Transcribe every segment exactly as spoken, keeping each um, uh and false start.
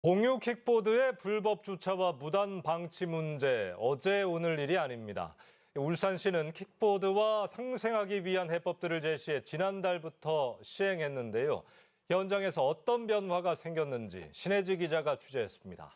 공유 킥보드의 불법 주차와 무단 방치 문제, 어제 오늘 일이 아닙니다. 울산시는 킥보드와 상생하기 위한 해법들을 제시해 지난달부터 시행했는데요. 현장에서 어떤 변화가 생겼는지 신혜지 기자가 취재했습니다.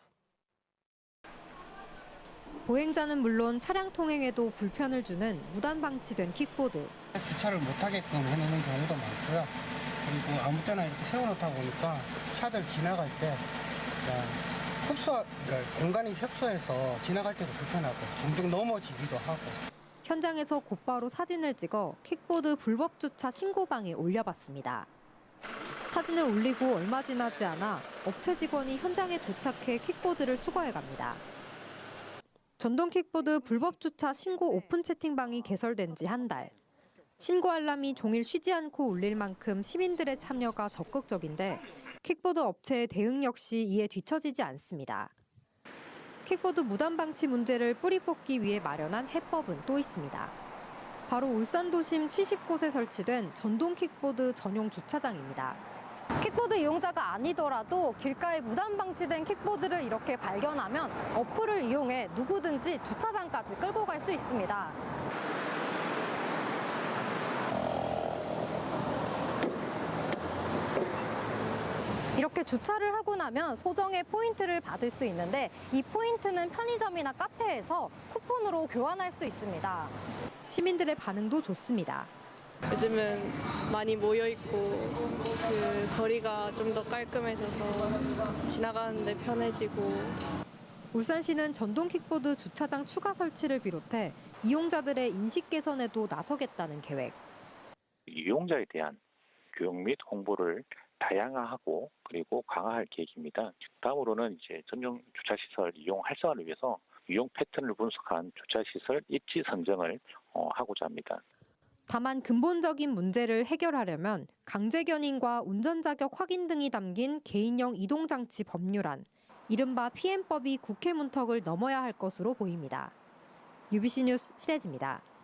보행자는 물론 차량 통행에도 불편을 주는 무단 방치된 킥보드. 주차를 못하게끔 해놓는 경우도 많고요. 그리고 아무 때나 이렇게 세워놓다 보니까 차들 지나갈 때 흡수, 그러니까 공간이 협소해서 지나갈 때도 불편하고 종종 넘어지기도 하고. 현장에서 곧바로 사진을 찍어 킥보드 불법 주차 신고방에 올려봤습니다. 사진을 올리고 얼마 지나지 않아 업체 직원이 현장에 도착해 킥보드를 수거해갑니다. 전동 킥보드 불법 주차 신고 오픈 채팅방이 개설된 지 한 달. 신고 알람이 종일 쉬지 않고 울릴 만큼 시민들의 참여가 적극적인데 킥보드 업체의 대응 역시 이에 뒤처지지 않습니다. 킥보드 무단 방치 문제를 뿌리 뽑기 위해 마련한 해법은 또 있습니다. 바로 울산 도심 칠십 곳에 설치된 전동 킥보드 전용 주차장입니다. 킥보드 이용자가 아니더라도 길가에 무단 방치된 킥보드를 이렇게 발견하면 어플을 이용해 누구든지 주차장까지 끌고 갈 수 있습니다. 이렇게 주차를 하고 나면 소정의 포인트를 받을 수 있는데 이 포인트는 편의점이나 카페에서 쿠폰으로 교환할 수 있습니다. 시민들의 반응도 좋습니다. 요즘은 많이 모여있고 그 거리가 좀 더 깔끔해져서 지나가는데 편해지고. 울산시는 전동 킥보드 주차장 추가 설치를 비롯해 이용자들의 인식 개선에도 나서겠다는 계획. 이용자에 대한 교육 및 홍보를 다양화하고 그리고 강화할 계획입니다. 다음으로는 이제 전용 주차시설 이용 활성화를 위해서 이용 패턴을 분석한 주차시설 입지 선정을 어, 하고자 합니다. 다만 근본적인 문제를 해결하려면 강제견인과 운전자격 확인 등이 담긴 개인형 이동장치 법률안, 이른바 피엠법이 국회 문턱을 넘어야 할 것으로 보입니다. 유비씨 뉴스 신혜지입니다.